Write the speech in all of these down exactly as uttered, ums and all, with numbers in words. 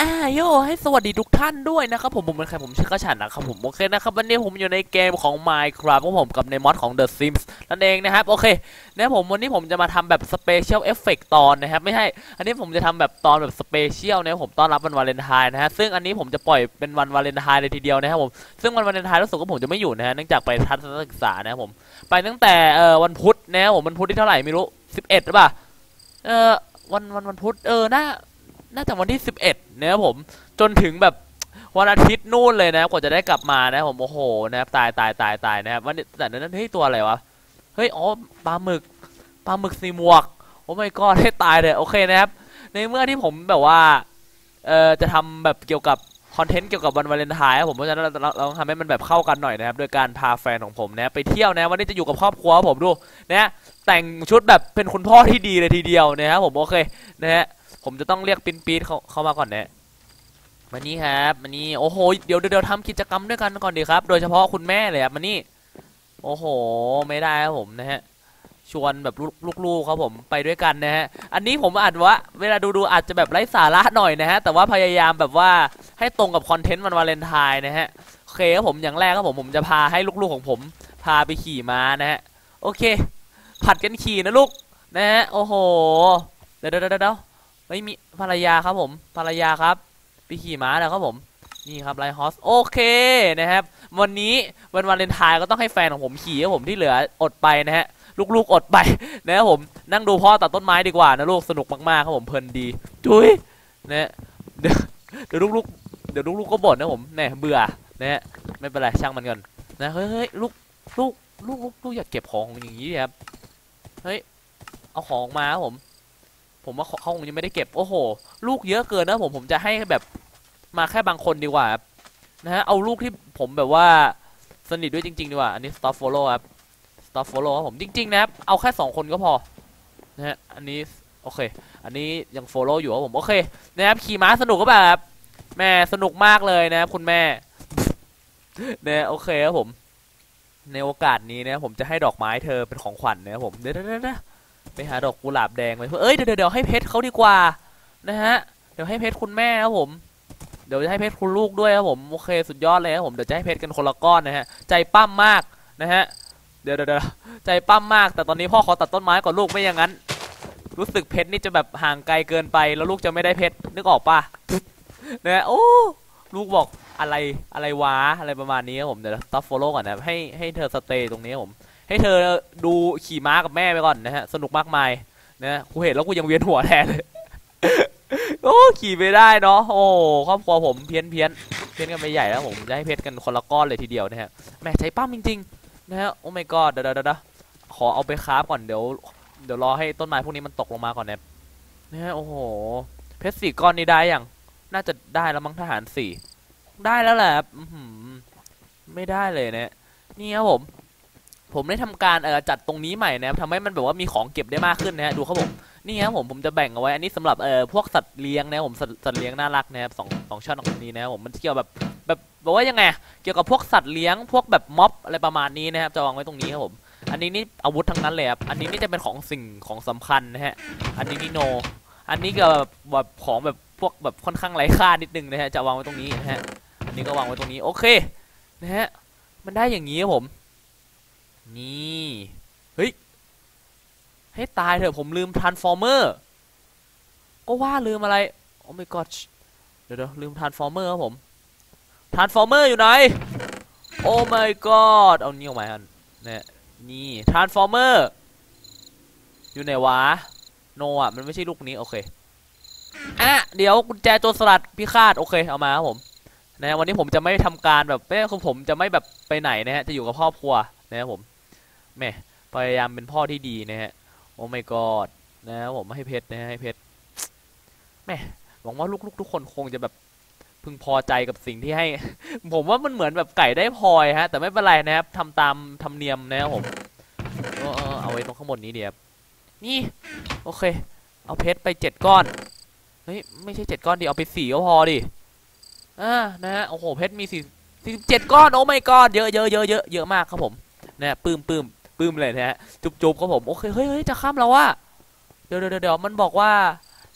อ่าโยให้สวัสดีทุกท่านด้วยนะครับผมผมเป็นใครผมชื่อกระฉันนะครับผมโอเคนะครับวันนี้ผมอยู่ในเกมของ Minecraft ของผมกับในมอดของ The Sims นั่นเองนะครับโอเคนะผมวันนี้ผมจะมาทำแบบ Special Effect ตอนนะครับไม่ใช่อันนี้ผมจะทำแบบตอนแบบ Special นะผมต้อนรับวันวาเลนไทน์นะฮะซึ่งอันนี้ผมจะปล่อยเป็นวันวาเลนไทน์เลยทีเดียวนะครับผมซึ่งวันวาเลนไทน์รู้สึกว่าผมจะไม่อยู่นะฮะเนื่องจากไปทัศนศึกษานะครับผมไปตั้งแต่เอ่อวันพุธนะครับผมวันพุธที่เท่าไหร่ไม่รู้สิบเอ็ดหรือเปล่าเออวันวันวันพุธเออน่าน่าจะวันที่สิบเอ็ดนะครับผมจนถึงแบบวันอาทิตย์นู่นเลยนะกว่าจะได้กลับมานะผมโอ้โหนะครับตายตายตายตายนะครับวันแต่นั้นเฮ้ยตัวอะไรวะเฮ้ยอ๋อปลาหมึกปลาหมึกสีหมวกโอ้ไม่ก็ให้ตายเลยโอเคนะครับในเมื่อที่ผมแบบว่าเอ่อจะทำแบบเกี่ยวกับคอนเทนต์เกี่ยวกับวันวาเลนไทน์ผมเพราะฉะนั้นเราเราต้องทำให้มันแบบเข้ากันหน่อยนะครับโดยการพาแฟนของผมนะไปเที่ยวนะวันนี้จะอยู่กับครอบครัวผมดูนะแต่งชุดแบบเป็นคุณพ่อที่ดีเลยทีเดียวนะครับผมโอเคนะฮะผมจะต้องเรียกปินปีดเขาเข้ามาก่อนนะมานี่ครับมานี่โอ้โหเดี๋ยวเดี๋ยวทำกิจกรรมด้วยกันก่อนดีครับโดยเฉพาะคุณแม่เลยครับมานี่โอ้โหไม่ได้ครับผมนะฮะชวนแบบลูกๆครับผมไปด้วยกันนะฮะอันนี้ผมอาจว่าเวลาดูดูอาจจะแบบไร้สาระหน่อยนะฮะแต่ว่าพยายามแบบว่าให้ตรงกับคอนเทนต์วันวาเลนไทน์นะฮะโอเคครับผมอย่างแรกครับผมผมจะพาให้ลูกๆของผมพาไปขี่ม้านะฮะโอเคผัดกันขี่นะลูกนะฮะโอ้โหเดี๋ยวเดี๋ยวเดี๋ยวไม่มีภรรยาครับผมภรรยาครับไปขี่ม้าแล้วครับผมนี่ครับไลท์ฮอสโอเคนะครับวันนี้วันวาเลนไทน์ก็ต้องให้แฟนของผมขี่ครับผมที่เหลืออดไปนะฮะลูกๆอดไปนะครับผมนั่งดูพ่อตัดต้นไม้ดีกว่านะลูกสนุกมากๆครับผมเพลินดีจุ้ยนะเดี๋ยวเดี๋ยวลูกๆเดี๋ยวลูกๆก็บ่นนะผมเนี่ยเบื่อนะฮะไม่เป็นไรช่างมันก่อนนะเฮ้ยเฮ้ยลูกลูกลูกลูกอยากเก็บของอย่างนี้ครับเฮ้ยเอาของมาครับผมผมว่าเขาคงยังไม่ได้เก็บโอ้โหลูกเยอะเกินนะผมผมจะให้แบบมาแค่บางคนดีกว่านะฮะเอาลูกที่ผมแบบว่าสนิทด้วยจริงๆดีกว่าอันนี้ stop follow ครับ stop follow ครับผมจริงๆนะครับเอาแค่สองคนก็พอนะฮะอันนี้โอเคอันนี้ยัง follow อยู่ครับผมโอเคนะครับขี่ม้าสนุกก็แบบแม่สนุกมากเลยนะครับคุณแม่เนี่ยโอเคครับผมในโอกาสนี้นะผมจะให้ดอกไม้เธอเป็นของขวัญนะครับผมเดี๋ยวๆๆไปหาดอกกุหลาบแดงไปเอ้ยเดี๋ยวเดี๋ยวให้เพชรเขาดีกว่านะฮะเดี๋ยวให้เพชรคุณแม่ครับผมเดี๋ยวจะให้เพชรคุณลูกด้วยครับผมโอเคสุดยอดเลยครับผมเดี๋ยวจะให้เพชรกันคนละก้อนนะฮะใจปั้มมากนะฮะเดี๋ยวเดี๋ยวใจปั้มมากแต่ตอนนี้พ่อขอตัดต้นไม้ก่อนลูกไม่อย่างนั้นรู้สึกเพชรนี่จะแบบห่างไกลเกินไปแล้วลูกจะไม่ได้เพชรนึกออกปะนะโอ้ลูกบอกอะไรอะไรวะอะไรประมาณนี้ครับผมเดี๋ยวตัด follow ก่อนนะให้ให้เธอสเตย์ตรงนี้ผมให้เธอดูขี่ม้ากับแม่ไปก่อนนะฮะสนุกมากมายนะกูเห็นแล้วกูยังเวียนหัวแทนเลยโอ้ขี่ไม่ได้เนาะโอ้ครอบครัวผมเพี้ยนเพี้ยนเพี้ยนกันไปใหญ่แล้วผมจะให้เพชรกันคนละก้อนเลยทีเดียวนะฮะแม่ใช้ปั้มจริงๆนะฮะโอ้ my god เดี๋ยวเดี๋ยวขอเอาไปคราฟก่อนเดี๋ยวเดี๋ยวรอให้ต้นไม้พวกนี้มันตกลงมาก่อนนะนะฮะโอ้โหเพชรสี่ก้อนนี้ได้ยังน่าจะได้แล้วมั้งทหารสี่ได้แล้วแหละไม่ได้เลยนะนี่ครับผมผมได้ทำการเอ่อจัดตรงนี้ใหม่นะทำให้มันแบบว่ามีของเก็บได้มากขึ้นนะฮะดูครับผมนี่ครับผมผมจะแบ่งเอาไว้อันนี้สำหรับเอ่อพวกสัตว์เลี้ยงนะผมสัตว์เลี้ยงน่ารักนะครับสองสองช่องตรงนี้นะผมมันเกี่ยวแบบแบบบอกว่ายังไงเกี่ยวกับพวกสัตว์เลี้ยงพวกแบบม็อบอะไรประมาณนี้นะครับจะวางไว้ตรงนี้ครับผมอันนี้นี่อาวุธทั้งนั้นเลยครับอันนี้นี่จะเป็นของสิ่งของสำคัญนะฮะอันนี้นี่โนอันนี้ก็แบบของแบบพวกแบบค่อนข้างไร้ค่านิดนึงนะฮะจะวางไว้ตรงนี้นะฮะอันนี้ก็วางไว้ตรงนี้โอเคนะฮะมันได้อย่างนี้ครับผมนี่เฮ้ยให้ตายเถอะผมลืม transformer ก็ว่าลืมอะไรโอ้ my god เดี๋ยวลืม transformer ครับผม transformer อยู่ไหนโอ้ my god เอานี่ออกมาครับเนี่ยนี่ transformer อยู่ไหนวะโนอ่ะมันไม่ใช่ลูกนี้โอเคอ่ะเดี๋ยวกุญแจโจรสลัดพิฆาตโอเคเอามาครับผมนะวันนี้ผมจะไม่ทำการแบบเป้คือผมจะไม่แบบไปไหนนะฮะจะอยู่กับครอบครัวนะครับผมแม่พยายามเป็นพ่อที่ดีนะฮะโอ้ my god นะครับผมให้เพชรนะให้เพชรแม่หวังว่าลูกๆทุกคนคงจะแบบพึงพอใจกับสิ่งที่ให้ผมว่ามันเหมือนแบบไก่ได้พลอยฮะแต่ไม่เป็นไรนะครับทำตามธรรมเนียมนะครับผมเอาไว้ตรงข้างบนนี้เดี๋ยวนี่โอเคเอาเพชรไปเจ็ดก้อนเฮ้ยไม่ใช่เจ็ดก้อนดิเอาไปสี่ก็พอดิอ่านะฮะโอ้โหเพชรมีสี่สิบเจ็ดก้อนโอ้ไม่ก้อนเยอะเยอะเยอะเยอะเยอะมากครับผมนะปื้มปื้มปื้มเลยนะฮะจุบจุบครับผมโอเคเฮ้ยเฮ้ยจะข้ามแล้วว่ะเดี๋ยวเดี๋ยวเดี๋ยวมันบอกว่า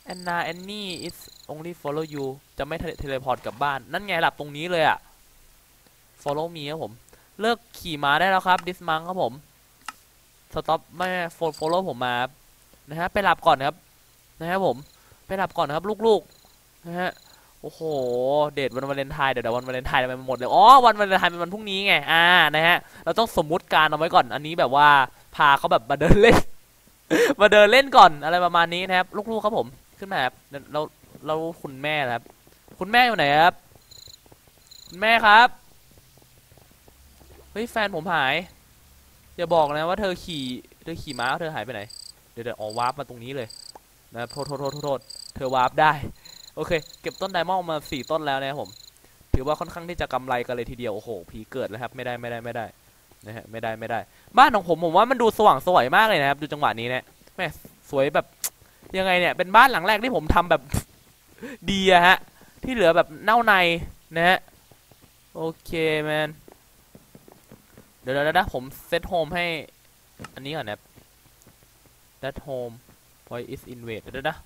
Anna Annie is only follow you จะไม่เทเลพอร์ตกลับบ้านนั่นไงหลับตรงนี้เลยอะ follow me ครับผมเลิกขี่ม้าได้แล้วครับ this month ครับผม stop ไม่ follow ผมมานะฮะไปหลับก่อนครับนะครับผมไปหลับก่อนครับลูกๆนะฮะโอ้โหเดทวันวาเลนไทน์เดี๋ยววันวาเลนไทน์ทำไมมันหมดเลยอ๋อวันวาเลนไทน์เป็นวันพรุ่งนี้ไงอ่านะฮะเราต้องสมมุติการเอาไว้ก่อนอันนี้แบบว่าพาเขาแบบมาเดินเล่น มาเดินเล่นก่อนอะไรประมาณนี้นะครับลูกๆครับผมขึ้นมาครับเราเราคุณแม่ครับคุณแม่อยู่ไหนครับคุณแม่ครับเฮ้ยแฟนผมหายอย่าบอกนะว่าเธอขี่เธอขี่ม้าเธอหายไปไหนเดี๋ยวเดี๋ยวอ๋อวาร์ปมาตรงนี้เลยนะโทษโทษโทษโทษเธอวาร์ปได้โอเคเก็บต้นไดมอนด์มาสี่ต้นแล้วนะครับผมถือว่าค่อนข้างที่จะกำไรกันเลยทีเดียวโอ้โหผีเกิดแล้วครับไม่ได้ไม่ได้ไม่ได้นะฮะไม่ได้ไม่ได้บ้านของผมผมว่ามันดูสว่างสวยมากเลยนะครับดูจังหวะนี้นะแม่สวยแบบยังไงเนี่ยเป็นบ้านหลังแรกที่ผมทำแบบ ดีอะฮะที่เหลือแบบเน่าในนะฮะโอเคแมนเดี๋ยวเดี๋ยวผมเซตโฮมให้อันนี้ก่อนนะ that home voice is invade เดี๋ยวนะ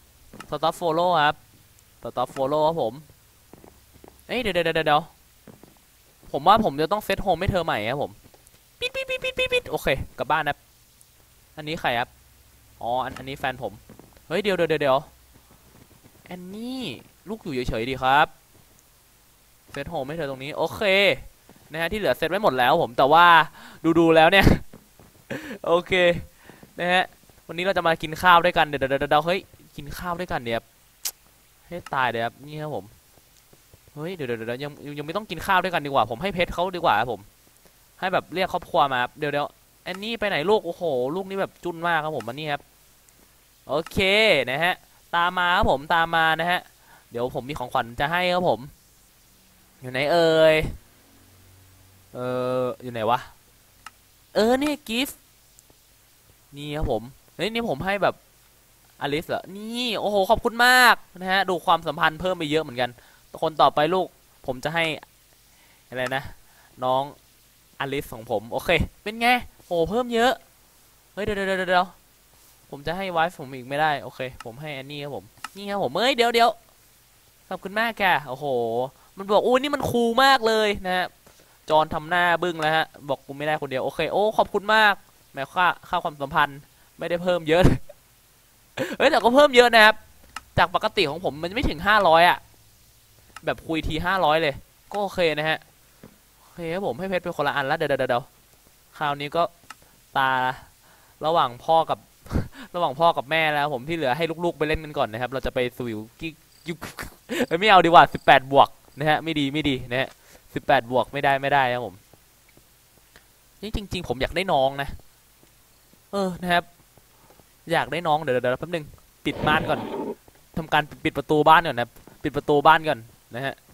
stop follow ครับ stop follow ครับผมเอ้ยเดี๋ยวเดี๋ยวเดี๋ยวผมว่าผมจะต้องเซตโฮมให้เธอใหม่ครับผมปิดปิดปิดปิดปิดโอเคกลับบ้านนะอันนี้ใครครับอ๋ออันอันนี้แฟนผมเฮ้ยเดี๋ยวเดี๋ยวเดี๋ยวแอนนี่ลูกอยู่เฉยๆดีครับเซตโฮมให้เธอตรงนี้โอเคนะฮะที่เหลือเซตไว้หมดแล้วผมแต่ว่าดูๆแล้วเนี่ย โอเคนะฮะวันนี้เราจะมากินข้าวด้วยกันเดี๋ยวเดี๋ยวเดี๋ยวเฮ้ยกินข้าวด้วยกันเดี๋ยวให้ตายเดี๋ยวนี่ครับผมเฮ้ยเดี๋ยวเดี๋ยวยังยังไม่ต้องกินข้าวด้วยกันดีกว่าผมให้เพชรเขาดีกว่าผมให้แบบเรียกครอบครัวมาเดี๋ยวเดี๋ยวแอนนี่ไปไหนลูกโอ้โหลูกนี่แบบจุนมากครับผมมันนี่ครับโอเคนะฮะตามมาครับผมตามมานะฮะเดี๋ยวผมมีของขวัญจะให้ครับผมอยู่ไหนเอ่ยเอออยู่ไหนวะเออนี่กิฟต์นี่ครับผมเฮ้ยนี่ผมให้แบบอลิสเหรอนี่โอ้โหขอบคุณมากนะฮะดูความสัมพันธ์เพิ่มไปเยอะเหมือนกันคนต่อไปลูกผมจะให้อะไรนะน้องอลิสของผมโอเคเป็นไงโอ้เพิ่มเยอะเฮ้ยเดี๋ยวเดี๋ยวเดี๋ยวผมจะให้ไวฟ์ผมอีกไม่ได้โอเคผมให้อันนี้ครับผมนี่ครับผมเฮ้ยเดี๋ยวเดี๋ยวขอบคุณมากแกโอ้โหมันบอกอู้นี่มันคูลมากเลยนะฮะจอนทำหน้าบึ้งแล้วฮะบอกกูไม่ได้คนเดียวโอเคโอ้ขอบคุณมากแม้ค่าค่าความสัมพันธ์ไม่ได้เพิ่มเยอะ เฮ้ยแต่ก็เพิ่มเยอะนะครับจากปกติของผมมันไม่ถึงห้าร้อยอ่ะแบบคุยทีห้าร้อยเลยก็โอเคนะฮะโอเคครับผมให้เพชรเป็นคนละอันแล้วเดี๋ยวเดี๋ยวคราวนี้ก็ตาระหว่างพ่อกับ ระหว่างพ่อกับแม่แล้วผมที่เหลือให้ลูกๆไปเล่นกันก่อนนะครับเราจะไปสวิวกิ๊กยุกไม่เอาดีกว่าสิบแปดบวกนะฮะไม่ดีไม่ดีนะฮะสิบแปดบวกไม่ได้ไม่ได้ครับผมนี่จริงๆผมอยากได้น้องนะเออนะครับอยากได้น้องเดี๋ยวเดี๋ยวแป๊บนึงปิดม่านก่อนทำการปิดประตูบ้านก่อนนะปิดประตูบ้านก่อนนะฮะ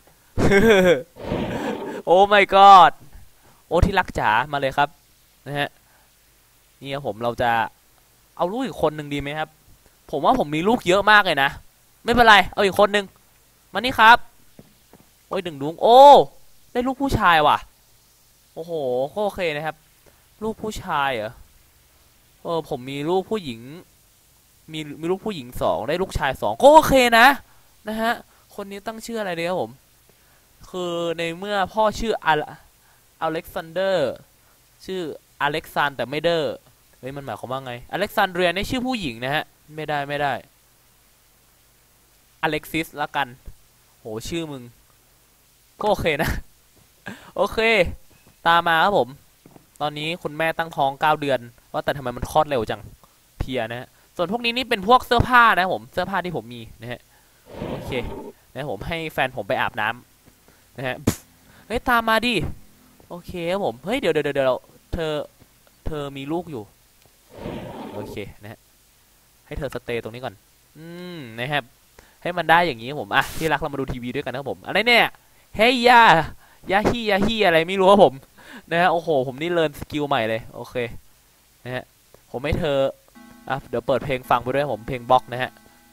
โอ้ my god โอ้ที่รักจ๋ามาเลยครับนะฮะนี่ครับผมเราจะเอาลูกอีกคนหนึ่งดีไหมครับผมว่าผมมีลูกเยอะมากเลยนะไม่เป็นไรเอาอีกคนหนึ่งมานี่ครับโอ้ยดึงดุงโอ้ได้ลูกผู้ชายว่ะโอ้โหก็โอเคนะครับลูกผู้ชายเหรอเออผมมีลูกผู้หญิงมีมีลูกผู้หญิงสองได้ลูกชายสองก็โอเคนะนะฮะคนนี้ตั้งชื่ออะไรดีครับผมคือในเมื่อพ่อชื่ออเล็กซานเดอร์ชื่ออเล็กซานแต่ไม่เดอร์เฮ้ยมันหมายความว่าไงอเล็กซานเดรียนี่ชื่อผู้หญิงนะฮะไม่ได้ไม่ได้อเล็กซิสละกันโหชื่อมึงก็โอเคนะโอเคตามมาครับผมตอนนี้คุณแม่ตั้งท้องเก้าเดือนว่าแต่ทำไมมันคลอดเร็วจังเพียนะฮะส่วนพวกนี้นี่เป็นพวกเสื้อผ้านะผมเสื้อผ้าที่ผมมีนะฮะโอเคนะผมให้แฟนผมไปอาบน้ำนะฮะเฮ้ยตามมาดิโอเคครับผมเฮ้ยเดี๋ยวเดี๋ยวเดี๋ยวเธอเธอมีลูกอยู่โอเคนะฮะให้เธอสเตย์ตรงนี้ก่อนอืมนะครับให้มันได้อย่างนี้ผมอ่ะที่รักเรามาดูทีวีด้วยกันนะครับผมอะไรเนี่ยเฮ้ยยายาฮียาฮีอะไรไม่รู้ครับผมนะฮะโอ้โหผมนี่เรียนสกิลใหม่เลยโอเคนะฮะผมให้เธออ่ะเดี๋ยวเปิดเพลงฟังไปด้วยผมเพลงบล็อกนะฮะ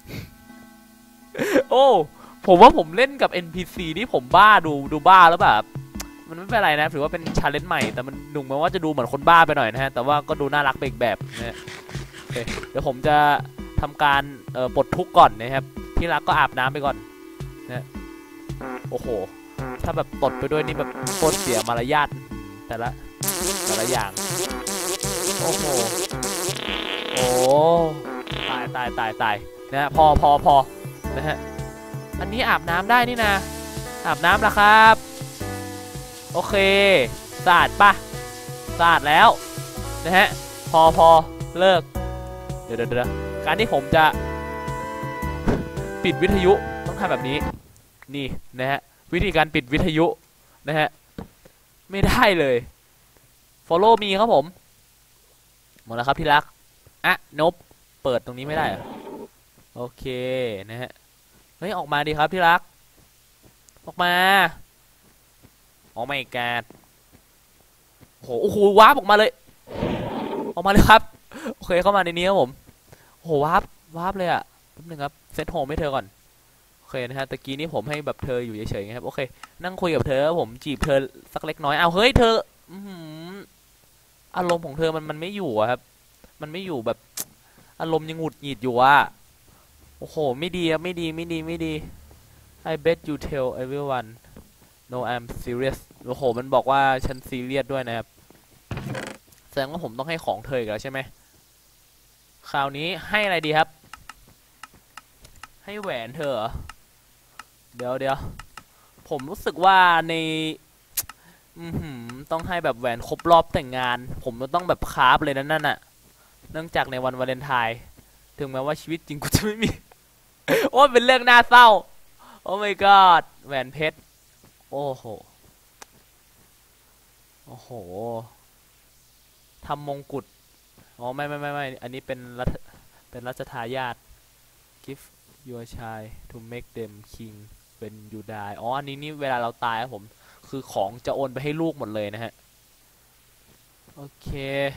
โอ้ผมว่าผมเล่นกับ เอ็น พี ซี นี่ผมบ้าดูดูบ้าแล้วแบบมันไม่เป็นไรนะถือว่าเป็นชาเลนจ์ใหม่แต่มันหนุ่มแม้ว่าจะดูเหมือนคนบ้าไปหน่อยนะฮะแต่ว่าก็ดูน่ารักไปอีกแบบนะฮะโอเคเดี๋ยวผมจะทำการเอ่อปลดทุกข์ก่อนนะครับที่รักก็อาบน้ำไปก่อนนะโอ้โหถ้าแบบตดไปด้วยนี่แบบโคตรเสียมารยาทแต่ละแต่ละอย่างโอ้โหโอ้ตายตายตายตายนะฮะพอพอพอนะฮะอันนี้อาบน้ำได้นี่นะอาบน้ำแล้วครับโอเคสะอาดปะสะอาดแล้วนะฮะพอพอเลิกเดี๋ยวเดี๋ยวการที่ผมจะปิดวิทยุต้องทำแบบนี้นี่นะฮะวิธีการปิดวิทยุนะฮะไม่ได้เลย follow me ครับผมหมดแล้วครับที่รักอ่ะนบเปิดตรงนี้ไม่ได้อะโอเคนะฮะเฮ้ยออกมาดีครับที่รักออกมาโอ้ไม่แกโอ้โหโอ้โหวาร์ปออกมาเลยออกมาเลยครับโอเคเข้ามาในนี้ครับผมโอ้โหวาร์ปวาร์ปเลยอะแป๊บนึงครับเซตโฮมให้เธอก่อนโอเคนะฮะตะกี้นี้ผมให้แบบเธออยู่เฉยๆครับโอเคนั่งคุยกับเธอผมจีบเธอสักเล็กน้อยเอาเฮ้ยเธออารมณ์ของเธอมันมันไม่อยู่อะครับมันไม่อยู่แบบอารมณ์ยังหงุดหงิดอยู่อะโอ้โหไม่ดีอะไม่ดีไม่ดีไม่ดี I bet you tell everyone no I'm serious โอ้โหมันบอกว่าฉันซีเรียสด้วยนะครับแสดงว่าผมต้องให้ของเธออีกแล้วใช่ไหมคราวนี้ให้อะไรดีครับให้แหวนเธอเหรอเดี๋ยวเดี๋ยวผมรู้สึกว่าในอืมต้องให้แบบแหวนครบรอบแต่งงานผมต้องแบบคราฟเลยนั่นน่ะเนื่องจากในวันวาเลนไทน์ถึงแม้ว่าชีวิตจริงกูจะไม่มี โอ้เป็นเรื่องน่าเศร้าโอ้ my god แหวนเพชรโอ้โหโอ้โหทำมงกุฎอ๋อไม่ไม่ไม่ไม่อันนี้เป็นรัชเป็นรัชทายาท give your child to make them king when you die อ๋ออันนี้นี่เวลาเราตายครับผมคือของจะโอนไปให้ลูกหมดเลยนะฮะโอเค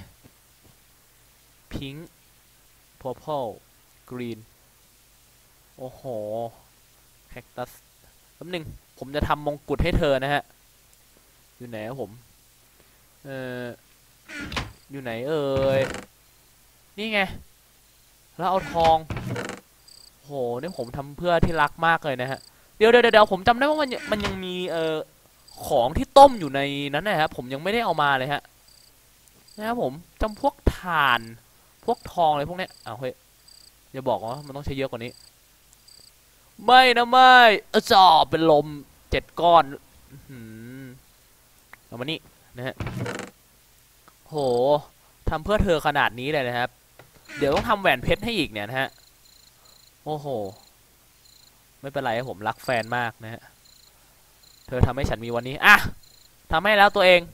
pink purple green โอ้โห cactus แป๊บนึงผมจะทำมงกุฎให้เธอนะฮะอยู่ไหนครับผมเอออยู่ไหนเอ่ยนี่ไงแล้วเอาทองโหนี่ผมทำเพื่อที่รักมากเลยนะฮะเดี๋ยวเดี๋ยวเดี๋ยวผมจำได้ว่ามันมันยังมีเอ่อของที่ต้มอยู่ในนั้นนะครับผมยังไม่ได้เอามาเลยฮะนะครับผมจำพวกถ่านพวกทองอะไรพวกเนี้ยอ้าวเฮ้ยอย่าบอกว่ามันต้องใช้เยอะกว่านี้ไม่นะไม่เออจอเป็นลมเจ็ดก้อนเอามานี่นะฮะโหทำเพื่อเธอขนาดนี้เลยนะครับเดี๋ยวต้องทำแหวนเพชรให้อีกเนี่ยนะฮะโอ้โหไม่เป็นไรผมรักแฟนมากนะฮะเธอทำให้ฉันมีวันนี้อ่ะทำให้แล้วตัวเอง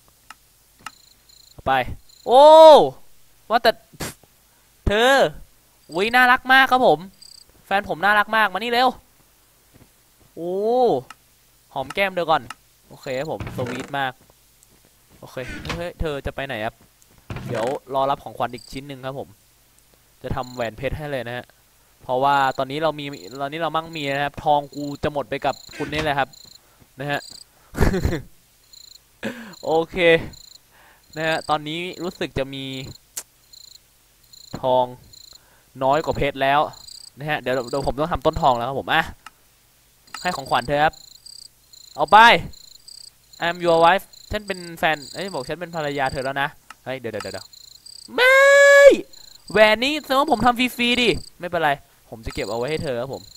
ไปโอ้ว่าแต่เธออุ้ยน่ารักมากครับผมแฟนผมน่ารักมากมานี่เร็วโอ้หอมแก้มเดี๋ยวก่อนโอเคผมสวีทมากโอเคเฮ้ยเธอจะไปไหนครับเดี๋ยวรอรับของขวัญอีกชิ้นหนึ่งครับผมจะทำแหวนเพชรให้เลยนะฮะเพราะว่าตอนนี้เรามีตอนนี้เรามั่งมีนะครับทองกูจะหมดไปกับคุณนี่แหละครับนะฮะ โอเคนะฮะตอนนี้รู้สึกจะมีทองน้อยกว่าเพชรแล้วนะฮะเดี๋ยวเดี๋ยวผมต้องทำต้นทองแล้วครับผมอ่ะให้ของขวัญเธอครับเอาไป I'm your wife ฉันเป็นแฟนไอ้บอกฉันเป็นภรรยาเธอแล้วนะเฮ้ยเดี๋ยวเดี๋ยวเดี๋ยวไม่แหวนนี้แสดงว่าผมทำฟรีๆดิไม่เป็นไรผมจะเก็บเอาไว้ให้เธอครับผม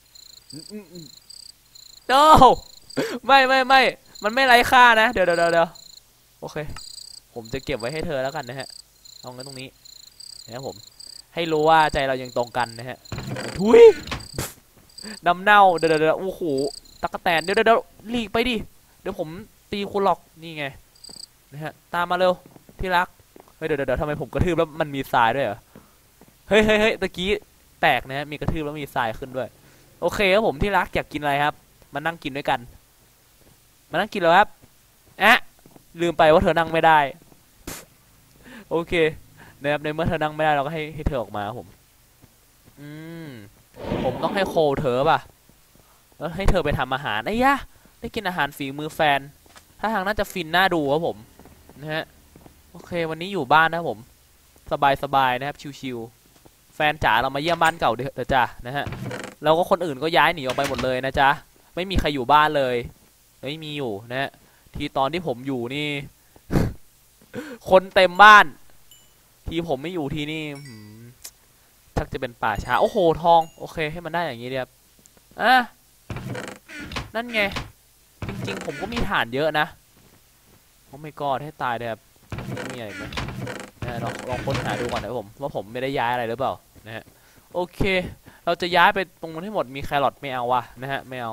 โน้ไม่ไม่ไม่มันไม่ไร้ค่านะเดี๋ยวเดี๋ยวเดี๋ยวโอเคผมจะเก็บไว้ให้เธอแล้วกันนะฮะเอางั้นตรงนี้นะครับผมให้รู้ว่าใจเรายังตรงกันนะฮะทุยน้ำเน่าเดี๋ยวเดี๋ยวโอ้โหตั๊กแตนเดี๋ยวเดี๋ยวหลีกไปดิเดี๋ยวผมตีคุณหรอกนี่ไงนะฮะตามมาเร็วที่รักเฮ้ยเดี๋ยวเดี๋ยวทำไมผมกระทืบแล้วมันมีทรายด้วยเหรอเฮ้ยเฮ้ยเฮ้ยตะกี้แตกนะฮะมีกระทืบแล้วมีทรายขึ้นด้วยโอเคครับผมที่รักอยากกินอะไรครับมานั่งกินด้วยกันมานั่งกินแล้วครับอะลืมไปว่าเธอนั่งไม่ได้โอเคนะครับในเมื่อเธอนั่งไม่ได้เราก็ให้ให้เธอออกมาครับผมอืมผมต้องให้โคเธอป่ะแล้วให้เธอไปทำอาหารไอ้ยะได้กินอาหารฝีมือแฟนถ้าทางน่าจะฟินน่าดูครับผมนะฮะโอเควันนี้อยู่บ้านนะครับผมสบายๆนะครับชิวแฟนจ๋าเรามาเยี่ยมบ้านเก่าเถอะจ้ะนะฮะแล้วก็คนอื่นก็ย้ายหนีออกไปหมดเลยนะจ๊ะไม่มีใครอยู่บ้านเลยไม่มีอยู่นะฮะทีตอนที่ผมอยู่นี่ คนเต็มบ้านทีผมไม่อยู่ทีนี่ชักจะเป็นป่าช้าโอ้โหทองโอเคให้มันได้อย่างนี้เดียบอ่ะนั่นไงจริงๆผมก็มีฐานเยอะนะโอ้ไม่กอดให้ตายเดียบมีอะไรไหมนะลองลองค้นหาดูก่อนนะผมว่าผมไม่ได้ย้ายอะไรหรือเปล่านะฮะโอเคเราจะย้ายไปตรงนั้นให้หมดมีแครอทไม่เอาวะนะฮะไม่เอา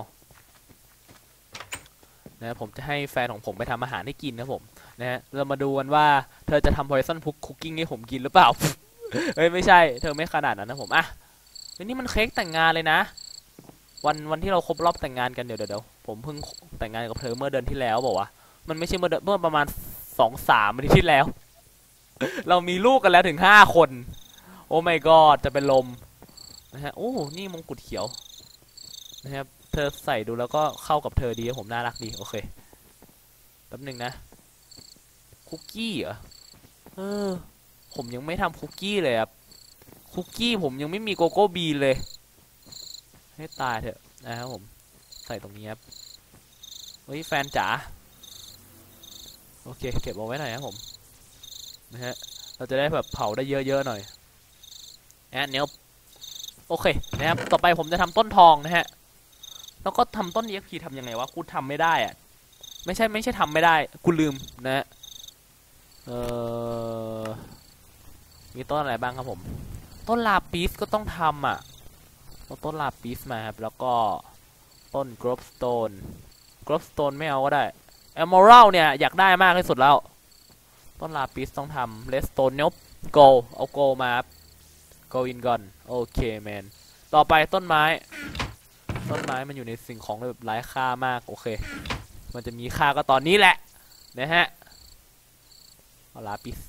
นะผมจะให้แฟนของผมไปทำอาหารให้กินนะผมนะฮะเรามาดูกันว่าเธอจะทำ poison cooking ให้ผมกินหรือเปล่า เฮ้ยไม่ใช่เธอไม่ขนาดนั้นนะผมอ่ะนี่มันเค้กแต่งงานเลยนะวันวันที่เราครบรอบแต่งงานกันเดี๋ยวเดี๋ยวผมเพิ่งแต่งงานกับเธอเมื่อเดือนที่แล้วบอกว่ามันไม่ใช่เมื่อเดือนเมื่อประมาณสองสามอาทิตย์ที่แล้ว เรามีลูกกันแล้วถึงห้าคนโอ้ my god จะเป็นลมนะฮะโอ้นี่มงกุฎเขียวนะครับเธอใส่ดูแล้วก็เข้ากับเธอดีผมน่ารักดีโอเคแป๊บหนึ่งนะคุกกี้เหรอเออผมยังไม่ทำคุกกี้เลยครับคุกกี้ผมยังไม่มีโกโก้บีเลยให้ตายเถอะนะครับผมใส่ตรงนี้ครับเฮ้ยแฟนจ๋าโอเคเก็บเอาไว้หน่อยครับผมนะฮะเราจะได้แบบเผาได้เยอะๆหน่อยแอนเนี้ยโอเคนะครับต่อไปผมจะทำต้นทองนะฮะแล้วก็ทำต้น อี เอ็กซ์ พี ทำยังไงวะกูทำไม่ได้อะไม่ใช่ไม่ใช่ทำไม่ได้กูลืมนะฮะเออมีต้นอะไรบ้างครับผมต้นลาปิสก็ต้องทำอ่ะเอาต้นลาปิสมาครับแล้วก็ต้นกรอบสโตนกรอบสโตนไม่เอาก็ได้เอมเมอรัลเนี่ยอยากได้มากที่สุดแล้วต้นลาปิสต้องทำเลสโตนเนปโกเอาโกมาโกอินก่อนโอเคแมนต่อไปต้นไม้ต้นไม้มันอยู่ในสิ่งของแบบไร้ค่ามากโอเคมันจะมีค่าก็ตอนนี้แหละนะฮะลาปิส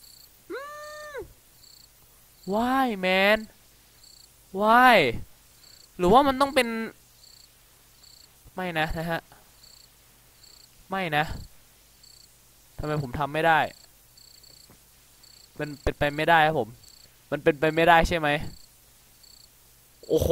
ว้ายแมนว้ายหรือว่ามันต้องเป็นไม่นะนะฮะไม่นะทำไมผมทำไม่ได้มันเป็นไปไม่ได้ครับผมมันเป็นไปไม่ได้ใช่ไหมโอ้โห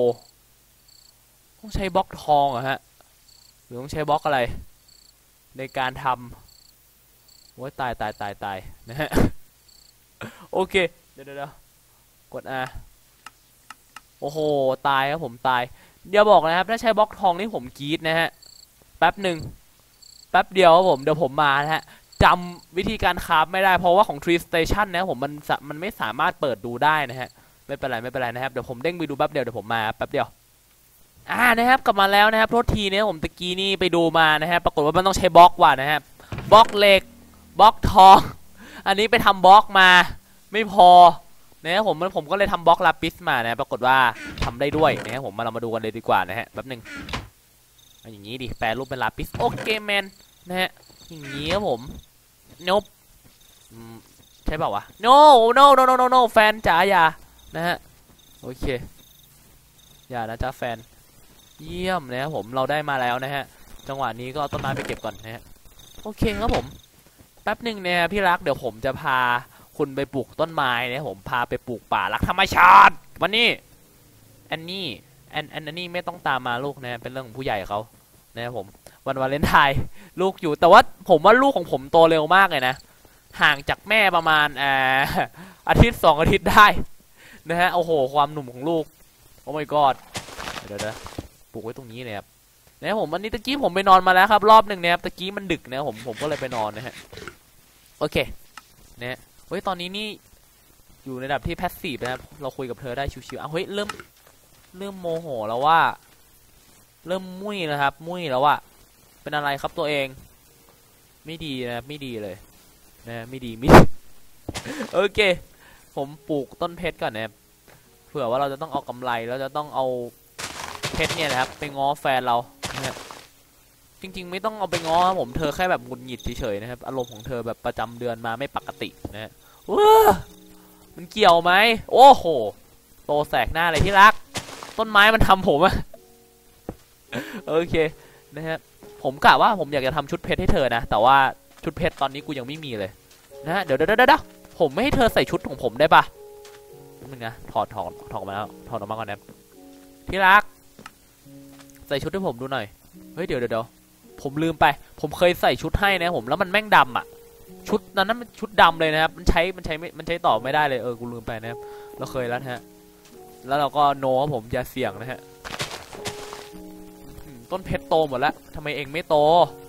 ต้องใช้บล็อกทองอะฮะหรือต้องใช้บล็อกอะไรในการทำโอ้ยตายตายตายตายนะฮะโอเคเดี๋ยวเดี๋ยวกด R โอ้โหตายครับผมตายเดี๋ยวบอกนะครับถ้าใช้บล็อกทองนี่ผมกรี๊ดนะฮะแป๊บหนึ่งแป๊บเดียวครับผมเดี๋ยวผมมานะฮะจำวิธีการคราฟไม่ได้เพราะว่าของ Tree Station นะผมมันมันไม่สามารถเปิดดูได้นะฮะไม่เป็นไรไม่เป็นไรนะครับเดี๋ยวผมเด้งไปดูแป๊บเดียวเดี๋ยวผมมาแป๊บเดียวอ่านะครับกลับมาแล้วนะครับโทษทีเนี่ยผมตะกี้นี่ไปดูมานะฮะปรากฏว่ามันต้องใช้บล็อกว่ะนะฮะบล็อกเหล็กบล็อกทองอันนี้ไปทำบล็อกมาไม่พอเนี่ยผมผมก็เลยทำบล็อกลาปิสมานะปรากฏว่าทำได้ด้วยนะผมมาเรามาดูกันเลยดีกว่านะฮะแป๊บหนึ่งอย่างนี้ดิแปลรูปเป็นลาปิสโอเคแมนนะฮะอย่างนี้ครับผมนบใช่เปล่าวะ no no no no no no แฟนจ๋าอย่านะฮะโอเคอย่านะจ๊ะแฟนเยี่ยมนะครับผมเราได้มาแล้วนะฮะจังหวะนี้ก็ต้นไม้ไปเก็บก่อนนะฮะโอเคครับผมแป๊บหนึ่งเนี่ยพี่รักเดี๋ยวผมจะพาคุณไปปลูกต้นไม้นะผมพาไปปลูกป่ารักธรรมชาติวันนี้แอนนี่แอนแอนนี่ไม่ต้องตามมาลูกนะเป็นเรื่องของผู้ใหญ่เขานะครับผมวันวาเลนไทน์ลูกอยู่แต่ว่าผมว่าลูกของผมโตเร็วมากเลยนะห่างจากแม่ประมาณอ่าอาทิตย์สองอาทิตย์ได้นะฮะโอ้โหความหนุ่มของลูกโอ้ my god เดี๋ยวนะปลูกไว้ตรงนี้เลยครับนะผมวันนี้ตะกี้ผมไปนอนมาแล้วครับรอบหนึ่งนะครับตะกี้มันดึกนะผมผมก็เลยไปนอนนะฮะโอเคนะเฮ้ยตอนนี้นี่อยู่ในระดับที่แพสซีฟนะครับเราคุยกับเธอได้ชิวๆอ้าวเฮ้ยเริ่มเริ่มโมโหแล้วว่าเริ่มมุ้ยนะครับมุ้ยแล้วว่าเป็นอะไรครับตัวเองไม่ดีนะไม่ดีเลยนะไม่ดีไม่โอเคผมปลูกต้นเพชรก่อนนะครับเผื่อว่าเราจะต้องเอากำไรแล้วจะต้องเอาเพชรเนี่ยนะครับไปง้อแฟนเรานะจริงๆไม่ต้องเอาไปง้อผมเธอแค่แบบหงุดหงิดเฉยๆนะครับอารมณ์ของเธอแบบประจำเดือนมาไม่ปกตินะฮะว้ามันเกี่ยวไหมโอ้โหโตแสกหน้าเลยที่รักต้นไม้มันทำผมอะโอเคนะฮะผมกะว่าผมอยากจะทำชุดเพชรให้เธอนะแต่ว่าชุดเพชรตอนนี้กูยังไม่มีเลยนะฮะเดี๋ยวเดี๋ยวเดี๋ยวผมไม่ให้เธอใส่ชุดของผมได้ปะนึงนะถอดถอดถอดออกมาแล้วถอดออกมาก่อนนะที่รักใส่ชุดให้ผมดูหน่อยเฮ้ยเดี๋ยวเดี๋ยวผมลืมไปผมเคยใส่ชุดให้นะผมแล้วมันแม่งดำอ่ะชุดนั้นนั้นมันชุดดำเลยนะครับมันใช้มันใช้ไม่มันใช้ต่อไม่ได้เลยเออกูลืมไปนะครับเราเคยแล้วฮะแล้วเราก็โน้ผมอย่าเสี่ยงนะฮะต้นเพชรโตหมดแล้วทำไมเองไม่โต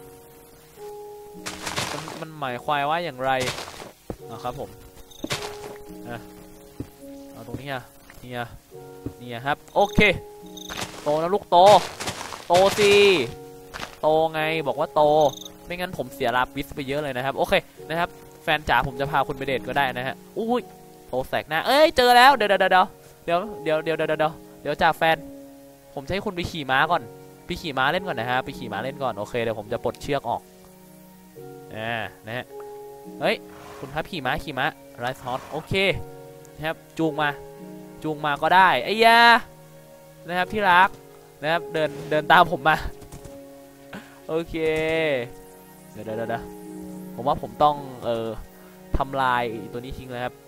มันมันหมายความว่าอย่างไรนะครับผมนะเอาตรงนี้อ่ะนี่อ่ะนี่ครับโอเคโตนะลูกโตโตสิโตไงบอกว่าโตไม่งั้นผมเสียลาปิสไปเยอะเลยนะครับโอเคนะครับแฟนจ๋าผมจะพาคุณไปเดทก็ได้นะฮะอุ้ยโตแสกหน้าเอ้ยเจอแล้วเดี๋ยวเดี๋ยวเดี๋ยวเดี๋ยวเดี๋ยวเดี๋ยวเดี๋ยวเดี๋ยวเดี๋ยวจ่าแฟนผมจะให้คุณไปขี่ม้าก่อนไปขี่ม้าเล่นก่อนนะฮะไปขี่ม้าเล่นก่อนโอเคเดี๋ยวผมจะปลดเชือกออกอ่านะฮะเฮ้ยคุณครับขี่ม้าขี่ม้าไรซ์ฮอตโอเคนะครับจูงมาจูงมาก็ได้ไอ้ยานะครับที่รักนะครับเดินเดินตามผมมาโอเคเดี๋ยวเดี๋ยวเดี๋ยวผมว่าผมต้องเอ่อทำลายตัวนี้ทิ้งเลยครับ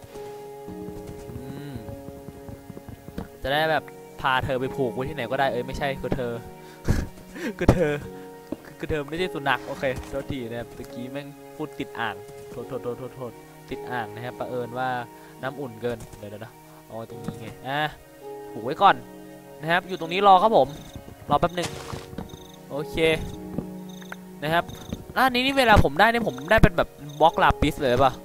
จะได้แบบพาเธอไปผูกไว้ที่ไหนก็ได้เอ้ยไม่ใช่คือเธอคือเธอคือเธอไม่ใช่สุนัขโอเคโทษทีนะครับตะกี้แม่งพูดติดอ่างโทษโทษโทษโทษโทษติดอ่างนะครับประเอิญว่าน้ำอุ่นเกินเดี๋ยวเดี๋ยวเอาตรงนี้ไงอ่ะผูกไว้ก่อนนะครับอยู่ตรงนี้รอครับผมรอแป๊บหนึ่งโอเคนะครับอันนี้นี่เวลาผมได้เนี่ยผมได้เป็นแบบบล็อกลาปิสเลยป่ะ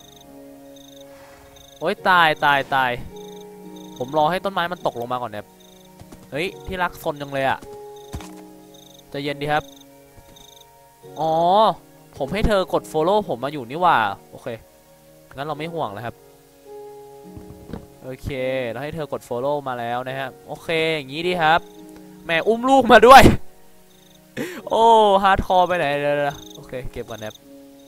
โอ๊ยตายตายตายผมรอให้ต้นไม้มันตกลงมาก่อนเนี่ยเฮ้ยที่รักซนจังเลยอ่ะใจเย็นดีครับอ๋อผมให้เธอกด follow ผมมาอยู่นี่ว่าโอเคงั้นเราไม่ห่วงแล้วครับโอเคเราให้เธอกด follow มาแล้วนะฮะโอเคอย่างนี้ดีครับแม่อุ้มลูกมาด้วยโอ้ฮาร์ดคอร์ไปไหนเดี๋ยวโอเคเก็บก่อนนะครับ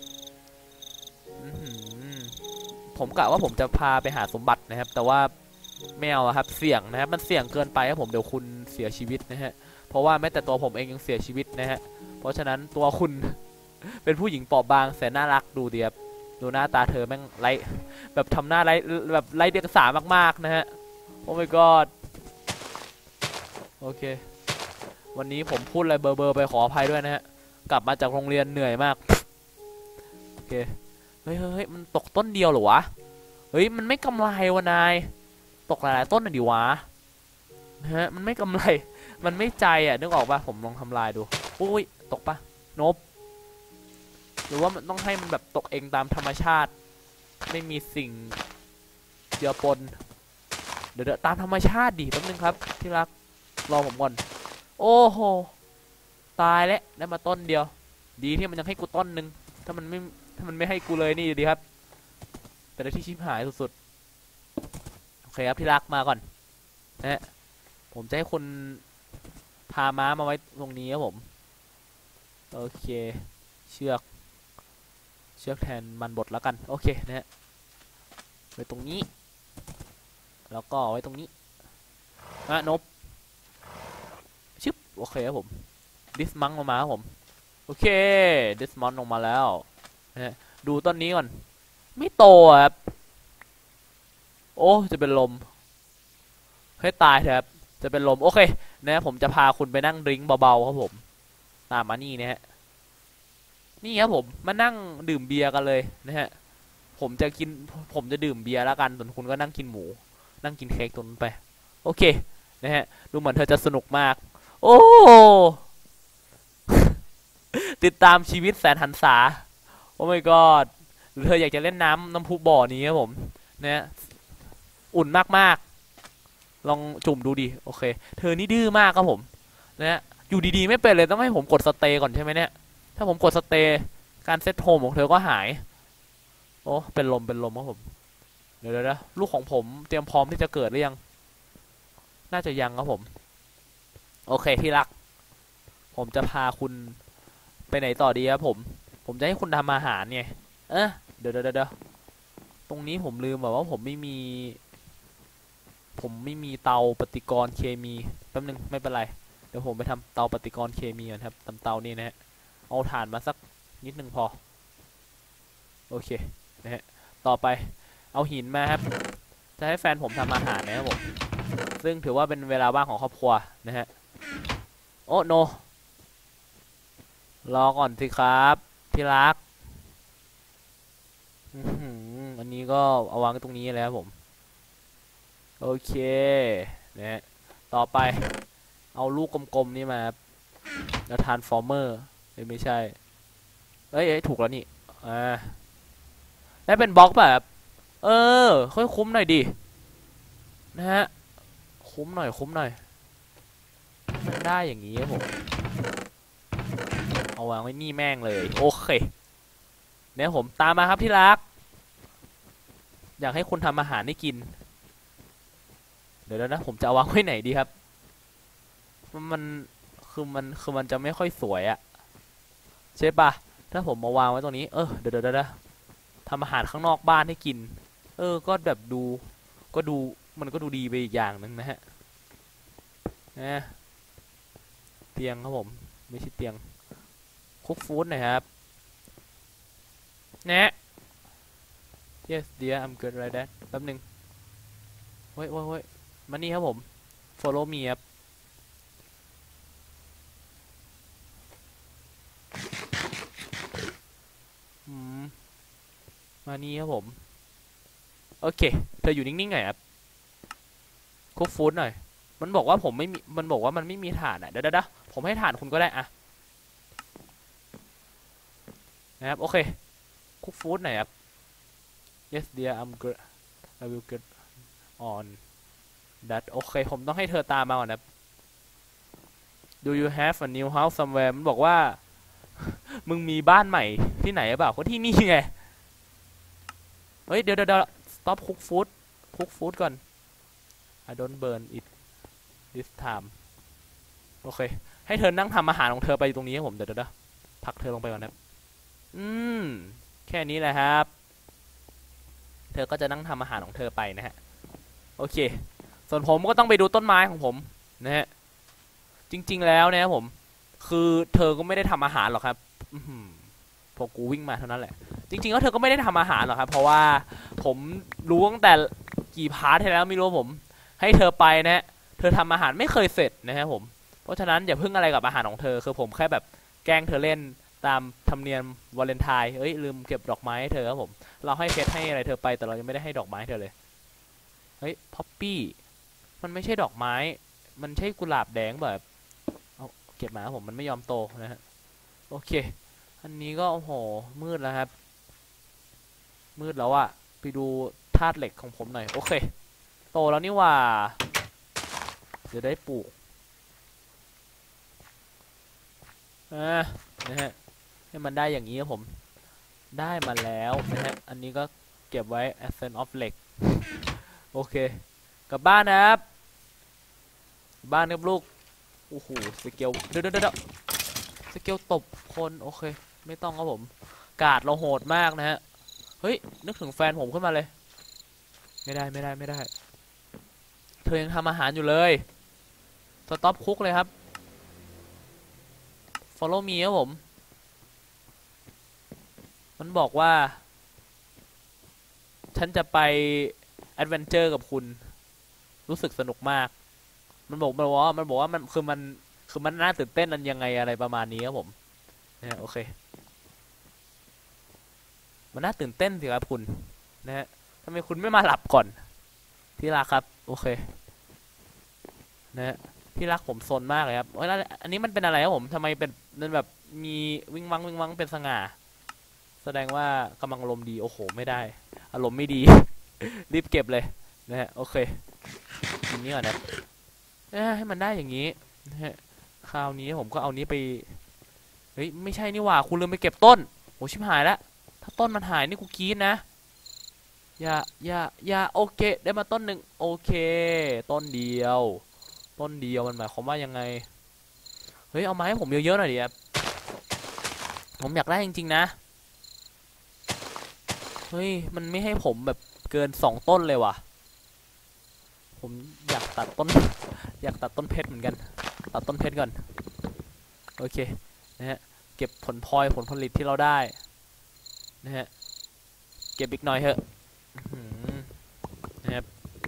ผมกะว่าผมจะพาไปหาสมบัตินะครับแต่ว่าไม่เอาครับเสี่ยงนะครับมันเสี่ยงเกินไปครับผมเดี๋ยวคุณเสียชีวิตนะฮะเพราะว่าแม้แต่ตัวผมเองยังเสียชีวิตนะฮะเพราะฉะนั้นตัวคุณเป็นผู้หญิงเปราะบางแสนน่ารักดูเดียบดูหน้าตาเธอแม่งไร้แบบทำหน้าไร้แบบไร้เดียงสามากๆนะฮะโอ้ my god โอเควันนี้ผมพูดอะไรเบอร์เบอร์ไปขออภัยด้วยนะฮะกลับมาจากโรงเรียนเหนื่อยมากโอเคเฮ้ยเฮ้ยมันตกต้นเดียวเหรอวะเฮ้ยมันไม่กำไรวะนายตกหลายๆต้นหน่อยดิวะนะฮะมันไม่กำไรมันไม่ใจอ่ะนึกออกป่ะผมลองทำลายดูอุ้ยตกป่ะนบหรือว่ามันต้องให้มันแบบตกเองตามธรรมชาติไม่มีสิ่งเจือปนเดี๋ยวตามธรรมชาติดิแป๊บนึงครับที่รักรอผมก่อนโอ้โหตายแล้วได้มาต้นเดียวดีที่มันยังให้กูต้นหนึ่งถ้ามันไม่ถ้ามันไม่ให้กูเลยนี่ดีครับเป็นอะไรที่ชิบหายสุดๆโอเคครับที่รักมาก่อนนะผมจะให้คุณพาม้ามาไว้ตรงนี้ครับผมโอเคเชือกเชือกแทนมันบดแล้วกันโอเคนะฮะไว้ตรงนี้แล้วก็ไว้ตรงนี้อ่ะนบชึบโอเคครับผมดิสมังลงมาครับผมโอเคดิสมอนลงมาแล้วนะฮะดูต้นนี้ก่อนไม่โตครับโอ้จะเป็นลมให้ตายครับจะเป็นลมโอเคนะผมจะพาคุณไปนั่งดริงก์เบาๆครับผมตามมานี่นะฮะนี่ครับผมมานั่งดื่มเบียร์กันเลยนะฮะผมจะกินผมจะดื่มเบียร์แล้วกันส่วนคุณก็นั่งกินหมูนั่งกินเค้กตรงนั้นไปโอเคนะฮะดูเหมือนเธอจะสนุกมากโอ้ติดตามชีวิตแสนหันษาโอ้ my god หรือเธออยากจะเล่นน้ำน้ำพุบ่อนี้ครับผมนะอุ่นมากๆลองจุ่มดูดิโอเคเธอนี่ดื้อมากครับผมนะอยู่ดีๆไม่เป็นเลยต้องให้ผมกดสเตย์ก่อนใช่ไหมเนี่ยถ้าผมกดสเตย์การเซตโฮมของเธอก็หายโอ้เป็นลมเป็นลมครับผมเดี๋ยวนะลูกของผมเตรียมพร้อมที่จะเกิดหรือยังน่าจะยังครับผมโอเคที่รักผมจะพาคุณไปไหนต่อดีครับผมผมจะให้คุณทำอาหารไงเออเดี๋ยวเดี๋ยวเดี๋ยวตรงนี้ผมลืมแบบว่าผมไม่มีผมไม่มีเตาปฏิกรณ์เคมีแป๊บนึงไม่เป็นไรเดี๋ยวผมไปทำเตาปฏิกรณ์เคมีก่อนครับทำเตานี่นะฮะเอาถ่านมาสักนิดนึงพอโอเคนะฮะต่อไปเอาหินมาครับจะให้แฟนผมทำอาหารนะครับผมซึ่งถือว่าเป็นเวลาว่างของครอบครัวนะฮะโอ้โนรอก่อนสิครับที่รักอันนี้ก็เอาวางตรงนี้แล้วผมโอเคนะฮะต่อไปเอาลูกกลมๆนี่มาแล้วทรานส์ฟอร์เมอร์ไม่ใช่เอ้ยถูกแล้วนี่อ่าได้เป็นบล็อกแบบเออค่อยคุ้มหน่อยดินะฮะคุ้มหน่อยคุ้มหน่อยมันได้อย่างนี้ครับผมเอาวางไว้นี่แม่งเลยโอเคเนี่ยผมตามมาครับที่รักอยากให้คุณทำอาหารให้กินเดี๋ยวนะผมจะเอาวางไว้ไหนดีครับมันมันคือมันคือมันจะไม่ค่อยสวยอะใช่ปะถ้าผมมาวางไว้ตรงนี้เออเดี๋ยวเดี๋ยวทำอาหารข้างนอกบ้านให้กินเออก็แบบดูก็ดูมันก็ดูดีไปอีกอย่างหนึ่งนะฮะนะเตียงครับผมไม่ใช่เตียงคุกฟู้ดหน่อยครับนะ yes dear I'm good right that แป๊บนึงเฮ้ยเฮ้ยเฮ้ยมานี่ครับผม follow me ครับอืมมานี่ครับผมโอเคเธออยู่นิ่งๆหน่อยครับคุกฟู้ดหน่อยมันบอกว่าผมไม่มีมันบอกว่ามันไม่มีถ่านอ่ะเดี๋ยวเดี๋ยวผมให้ถ่านคุณก็ได้อะนะครับโอเคคุกฟู้ดหน่อยครับ yes dear I'm good I will get on that โอเคผมต้องให้เธอตามมาก่อนนะ Do you have a new house somewhere มันบอกว่ามึงมีบ้านใหม่ที่ไหนหรือเปล่าก็ที่นี่ไงเฮ้ยเดี๋ยวเดี๋ยว stop cook food cook food ก่อน I don't burn it this time โอเคให้เธอนั่งทำอาหารของเธอไปตรงนี้ให้ผมเดี๋ยวเดี๋ยวพักเธอลงไปก่อนนะอืมแค่นี้แหละครับเธอก็จะนั่งทำอาหารของเธอไปนะฮะโอเคส่วนผมก็ต้องไปดูต้นไม้ของผมนะฮะจริงๆแล้วนะครับผมคือเธอก็ไม่ได้ทำอาหารหรอกครับพอกูวิ่งมาเท่านั้นแหละจริงๆแล้วเธอก็ไม่ได้ทำอาหารหรอกครับเพราะว่าผมรู้ตั้งแต่กี่พาร์ทที่แล้วไม่รู้ผมให้เธอไปนะเธอทำอาหารไม่เคยเสร็จนะครับผมเพราะฉะนั้นอย่าพึ่งอะไรกับอาหารของเธอคือผมแค่แบบแกล้งเธอเล่นตามธรรมเนียมวาเลนไทน์เอ้ยลืมเก็บดอกไม้ให้เธอครับผมเราให้เพชรให้อะไรเธอไปแต่เรายังไม่ได้ให้ดอกไม้เธอเลยเฮ้ยพ็อปปี้มันไม่ใช่ดอกไม้มันใช่กุหลาบแดงแบบเอาเก็บมาผมมันไม่ยอมโตนะฮะโอเคอันนี้ก็โอ้โหมืดแล้วครับมืดแล้วอะไปดูธาตุเหล็กของผมหน่อยโอเคโตแล้วนี่ว่าจะได้ปลูกอ่านะฮะให้มันได้อย่างนี้ครับผมได้มาแล้วนะฮะอันนี้ก็เก็บไว้ Ascent of เหล็กโอเคกลับบ้านนะครับบ้านครับลูกโอ้โหสเกลเดี๋ยวเดี๋ยวสเกลตบคนโอเคไม่ต้องครับผมกาดเราโหดมากนะฮะเฮ้ยนึกถึงแฟนผมขึ้นมาเลยไม่ได้ไม่ได้ไม่ได้เธอยังทำอาหารอยู่เลยสต็อปคุกเลยครับ follow me ครับผมมันบอกว่าฉันจะไปแอดเวนเจอร์กับคุณรู้สึกสนุกมากมันบอกมันบอกว่ามันบอกว่ามันคือมันคือมันน่าตื่นเต้นนันยังไงอะไรประมาณนี้ครับผมนะโอเคมันน่าตื่นเต้นสิครับคุณนะฮะทำไมคุณไม่มาหลับก่อนที่รักครับโอเคนะฮะที่รักผมซนมากเลยครับโอ้ยอันนี้มันเป็นอะไรครับผมทำไมเป็นมันแบบมีวิ่งวังวิ่งวังเป็นสง่าแสดงว่ากำลังอารมณ์ดีโอ้โหไม่ได้อารมณ์ไม่ดีรีบเก็บเลยนะฮะโอเคทีนี้ก่อนนะให้มันได้อย่างนี้นะฮะคราวนี้ผมก็เอานี้ไปเฮ้ยไม่ใช่นี่หว่าคุณลืมไปเก็บต้นโหชิบหายแล้วถ้าต้นมันหายนี่กูกรี๊ดนะอย่าอย่าอย่าโอเคได้มาต้นหนึ่งโอเคต้นเดียวต้นเดียวมันหมายความว่ายังไงเฮ้ยเอามาให้ผมเยอะๆหน่อยดิครับผมอยากได้จริงๆนะเฮ้ยมันไม่ให้ผมแบบเกินสองต้นเลยว่ะผมอยากตัดต้นอยากตัดต้นเพชรเหมือนกันตัดต้นเพชรก่อนโอเคนะฮะเก็บผลพลอยผลผลิตที่เราได้นะฮะเก็บอีกหน่อยเถอะนะครับ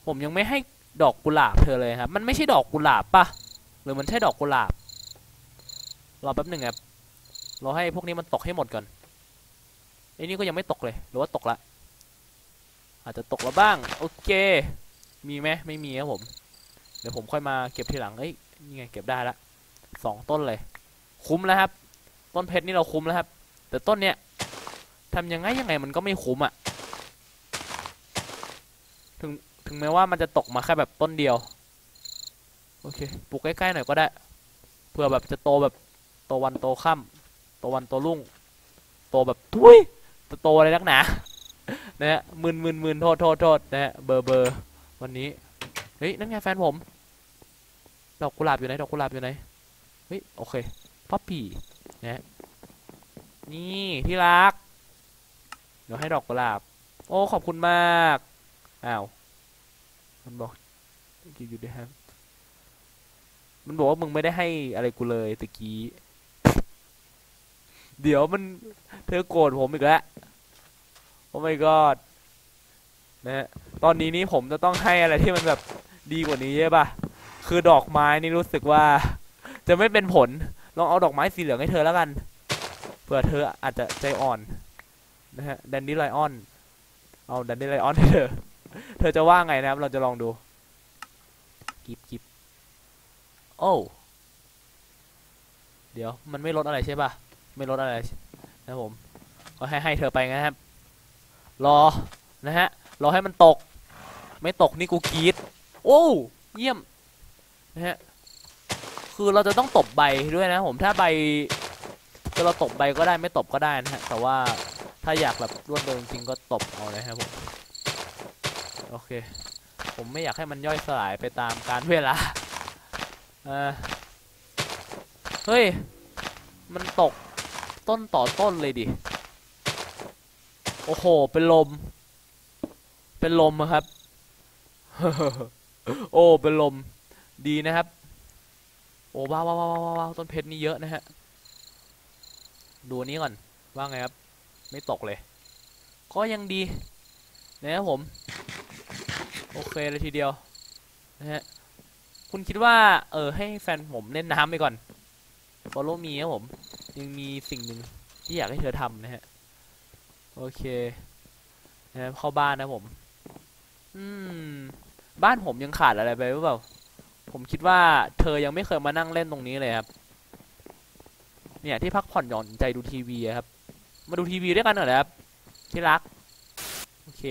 ผมยังไม่ให้ดอกกุหลาบเธอเลยครับมันไม่ใช่ดอกกุหลาบปะหรือมันใช่ดอกกุหลาบรอแป๊บหนึ่งครับเราให้พวกนี้มันตกให้หมดก่อนไอ้นี่ก็ยังไม่ตกเลยหรือว่าตกละอาจจะตกแล้วบ้างโอเคมีไหมไม่มีครับผมเดี๋ยวผมค่อยมาเก็บทีหลังเอ้ยนี่ไงเก็บได้ละสองต้นเลยคุ้มแล้วครับต้นเพชรนี่เราคุ้มแล้วครับแต่ต้นเนี้ยทำยังไงยังไงมันก็ไม่คุ้มอ่ะถึงถึงแม้ว่ามันจะตกมาแค่แบบต้นเดียวโอเคปลูกใกล้ๆหน่อยก็ได้เพื่อแบบจะโตแบบโตวันโตค่ำโตวันโตรุ่งโตแบบทุยจะโตอะไรนักหนานะฮะมึนมึนมึนโทษโทษโทษนะฮะเบอร์เบอร์วันนี้เฮ้ยนั่นไงแฟนผมดอกกุหลาบอยู่ไหนดอกกุหลาบอยู่ไหนเฮ้ยโอเคป๊อปปี้นะฮะนี่ที่รักเดี๋ยวให้ดอกกุหลาบโอ้ขอบคุณมากอ้าวมันบอกอยู่ดีครับมันบอกว่ามึงไม่ได้ให้อะไรกูเลยตะกี้เดี๋ยวมันเธอโกรธผมอีกแล้วโอ้ my god นะฮะตอนนี้นี่ผมจะต้องให้อะไรที่มันแบบดีกว่านี้ใช่ป่ะคือดอกไม้นี่รู้สึกว่าจะไม่เป็นผลลองเอาดอกไม้สีเหลืองให้เธอแล้วกันเผื่อเธออาจจะใจอ่อนนะฮะแดนดี้ไลออนเอาแดนดี้ไลออนให้เธอเธอจะว่าไงนะครับเราจะลองดูกิบกิบโอ้เดี๋ยวมันไม่ลดอะไรใช่ป่ะไม่ลดอะไรนะผมก็ให้ให้เธอไปนะครับรอนะฮะรอให้มันตกไม่ตกนี่กูกรีดโอ้เยี่ยมนะฮะคือเราจะต้องตบใบด้วยนะผมถ้าใบคือเราตบใบก็ได้ไม่ตบก็ได้นะฮะแต่ว่าถ้าอยากแบบรวดเร็วจริงก็ตบเอาเลยครับผมโอเคผมไม่อยากให้มันย่อยสลายไปตามกาลเวลาเออเฮ้ยมันตกต้นต่อต้นเลยดิโอ้โหเป็นลมเป็นลมครับ โอ้เป็นลมดีนะครับโอ้ว้าวว้าวว้าวว้าวต้นเพชรนี่เยอะนะฮะดูนี้ก่อนว่าไงครับไม่ตกเลยก็ยังดีนะครับผมโอเคเลยทีเดียวนะฮะคุณคิดว่าเออให้แฟนผมเล่นน้ำไปก่อน follow me ครับผมยังมีสิ่งหนึ่งที่อยากให้เธอทำนะฮะโอเคนะเข้าบ้านนะผมอืมบ้านผมยังขาดอะไรไปหรือเปล่าผมคิดว่าเธอยังไม่เคยมานั่งเล่นตรงนี้เลยครับเนี่ยที่พักผ่อนหย่อนใจดูทีวีครับมาดูทีวีด้วยกันหน่อยนะครับที่รักโอเค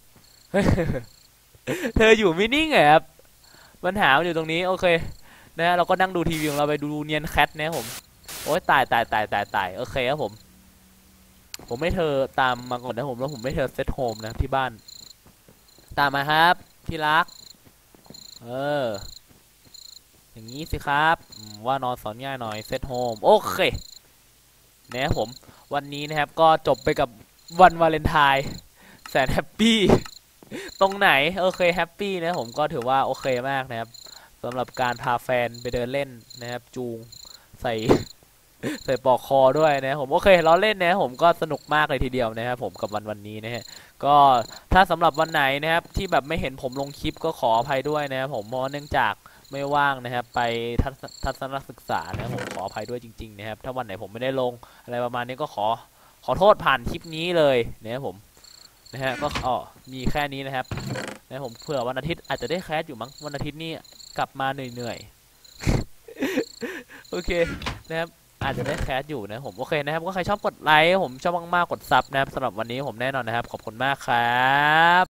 เธออยู่ไม่นิ่งเหรอครับปัญหาอยู่ตรงนี้โอเคนะเราก็นั่งดูทีวีของเราไปดูเนียนแคทนะผมโอ้ยตายตายตายตายตายโอเคครับผมผมไม่เธอตามมาก่อนนะผมแล้วผมไม่เธอเซตโฮมนะที่บ้านตามมาครับที่รักเอออย่างนี้สิครับว่านอนสอนง่ายหน่อยเซตโฮมโอเคเนี่ยผมวันนี้นะครับก็จบไปกับวันวาเลนไทน์แสนแฮปปี้ตรงไหนโอเคแฮปปี้นะผมก็ถือว่าโอเคมากนะครับสำหรับการพาแฟนไปเดินเล่นนะครับจูงใส่ใส่ปลอกคอด้วยนะผมโอเคเราเล่นนะผมก็สนุกมากเลยทีเดียวนะครับผมกับวันวันนี้นะฮะก็ถ้าสำหรับวันไหนนะครับที่แบบไม่เห็นผมลงคลิปก็ขออภัยด้วยนะครับผมเพราะเนื่องจากไม่ว่างนะครับไปทัศนศึกษานะผมขออภัยด้วยจริงๆนะครับถ้าวันไหนผมไม่ได้ลงอะไรประมาณนี้ก็ขอขอโทษผ่านคลิปนี้เลยนะครับผมนะฮะก็อ๋อมีแค่นี้นะครับนะผมเผื่อวันอาทิตย์อาจจะได้แคสอยู่มั้งวันอาทิตย์นี้กลับมาเหนื่อยๆโอเคนะครับอาจจะได้แคสอยู่นะผมโอเคนะครับก็ใครชอบกดไลค์ผมชอบมากๆกดซับนะครับสำหรับวันนี้ผมแน่นอนนะครับขอบคุณมากครับ